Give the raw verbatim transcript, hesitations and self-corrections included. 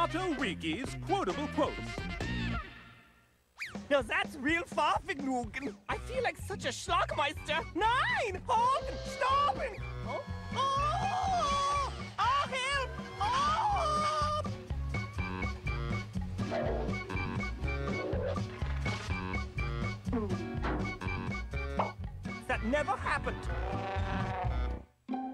Ottoriki's Quotable Quotes. Now that's real Farfignugan. I feel like such a Schlagmeister. Nein! Halt! Stop! Oh! Oh! Oh, help! Oh! That never happened.